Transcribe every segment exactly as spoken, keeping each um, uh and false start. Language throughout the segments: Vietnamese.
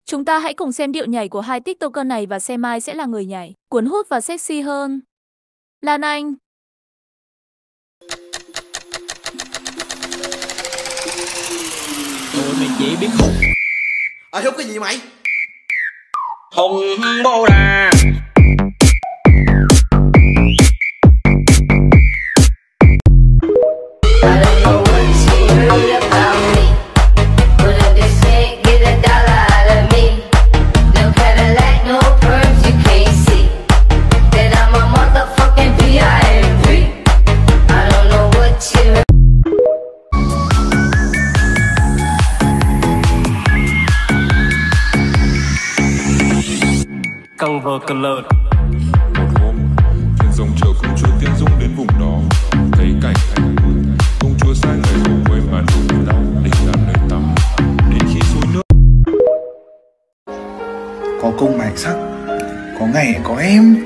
Chúng ta hãy cùng xem điệu nhảy của hai tiktoker này và xem ai sẽ là người nhảy cuốn hút và sexy hơn. Lan Anh. Tụi mày chỉ biết hùng. Ờ hút cái gì mày? Hùng bô đà. Căng vờ cờ lợn. Một hôm thuyền rồng chở công chúa Tiên Dung đến vùng đó, thấy cảnh anh công chúa sai người hầu quê mà đủ đau định làm nơi tắm. Đến khi suối nước có cung mạch sắc, có ngày có em.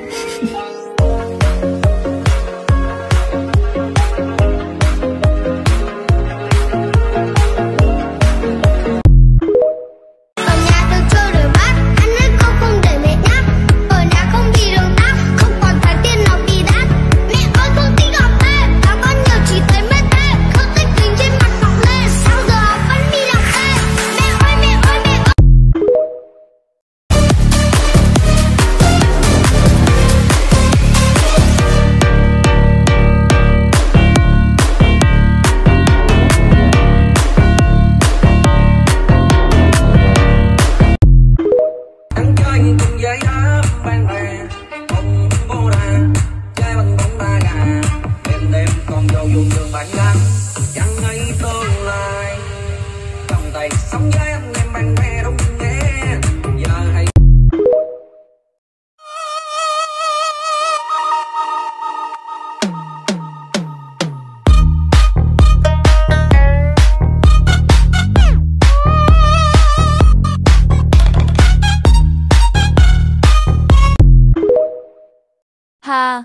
Ha.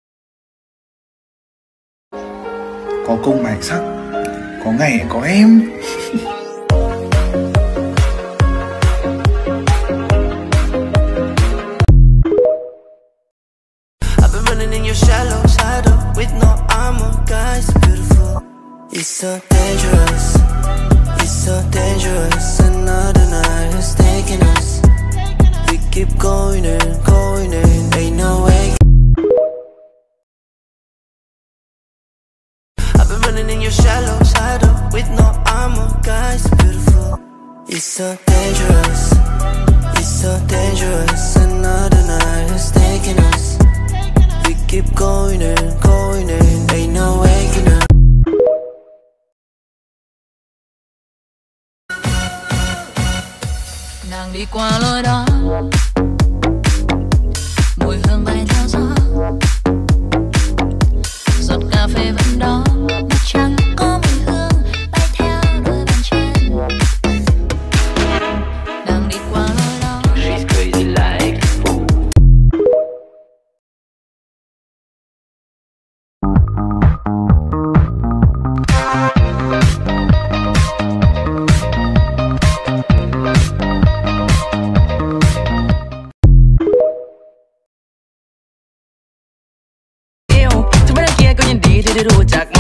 Có cung mạch sắc, có ngày có em. I've been running in your shallow shadow with no armor, guys, beautiful. It's so dangerous, it's so dangerous. Another night is taking us. We keep going and going and ain't no way. Running in your shallow shadow with no armor, guys, beautiful. It's so dangerous, it's so dangerous. Another night is taking us. We keep going and going and ain't no waking up. Nàng đi qua lối đó, mùi hương bay theo gió, giọt cà phê vẫn đó. Chẳng có mùi hương bay theo đôi bàn chân. Đang đi qua lối đó. She's crazy like a fool. Yêu, chúng ta kia có nhìn đi thì đểรู้chắc.